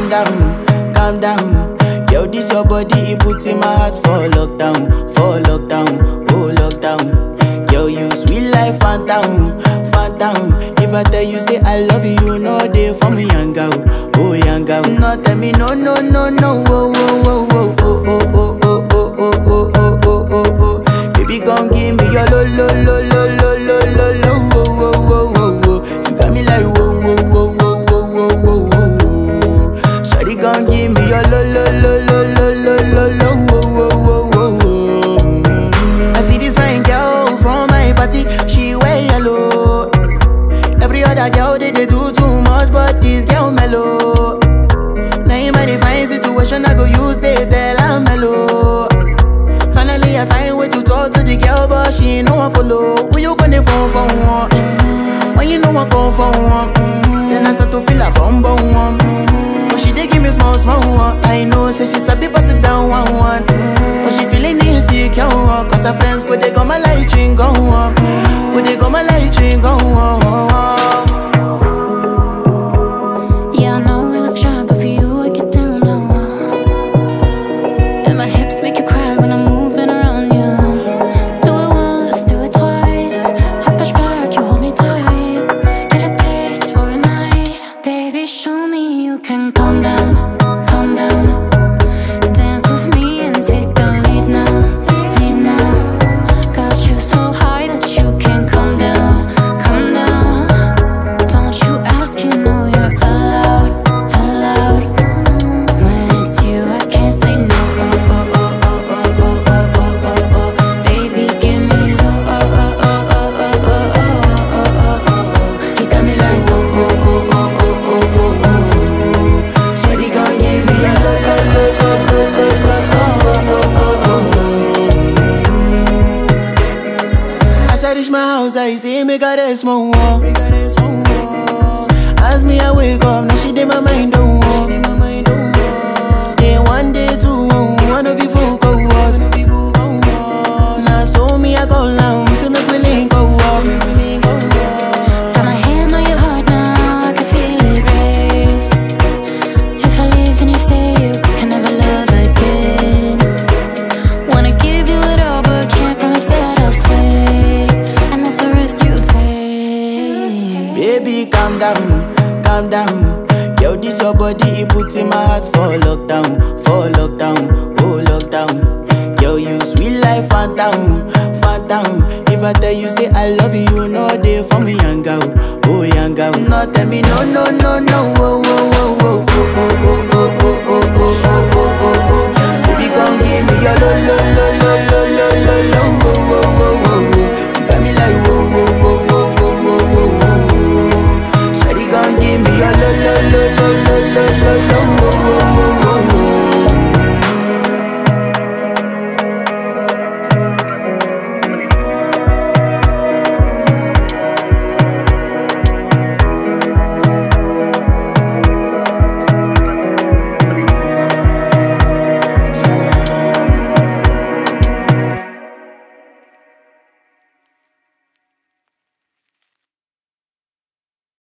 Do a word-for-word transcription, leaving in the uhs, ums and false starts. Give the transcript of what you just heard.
down, calm down. Yo, this your body, it puts in my heart for lockdown, for lockdown, oh lockdown. Yo, you sweet life, phantom, phantom. If I tell you say I love you, you know they for me, young girl, oh young girl. No, tell me no, no, no, no, oh, oh, oh, oh, oh, oh, oh, oh, oh, oh, oh, oh, oh, oh. Baby, gon' give me your lo, lo, lo, lo, lo, lo, lo, lo, oh, oh, oh, oh, oh. You got me like whoa, whoa, whoa, whoa, whoa, whoa, whoa, whoa. Shawty gon' give me your lo, lo, lo, lo, lo, lo, lo, lo, oh, oh, oh, oh, oh. I see this fine girl from my party, she wear yellow. Every other girl they, they do too much, but this girl mellow. Now in my divine situation, I go use they tell I'm mellow. Finally I find way to talk to the girl, but she ain't no one follow. Who you gonna phone for one? Mm-hmm. When you know I come for one, mm-hmm. Then I start to feel a bum bum one. Mm-hmm. But she dey give me small small one. I know say she sabi pass it down one one. Mm-hmm. But she feeling insecure, cause her friends go they come my light ring go on. Go they come my light ring go on. I say make her rest more, make her rest more. As me I wake up, now she dey my mind don't walk. Then one day two, one of you folk go was. Now so me I go down, say make we link go walk. Got my hand on your heart now, I can feel it race. If I leave then you say you can never love again. Wanna give you it all but can't promise that I'll stay. Baby, calm down, calm down. Yo, this your body, it puts in my heart for lockdown, for lockdown, oh lockdown. Yo, you sweet life, phantom, phantom. If I tell you say I love you, you know they for me, young girl, oh young girl. No, tell me no, no, no, no, oh, oh, oh, oh, oh, oh, oh, oh, oh, oh, oh, oh, oh, oh. Baby, gon' give me your lo, lo, lo, lo, lo, lo, lo, lo.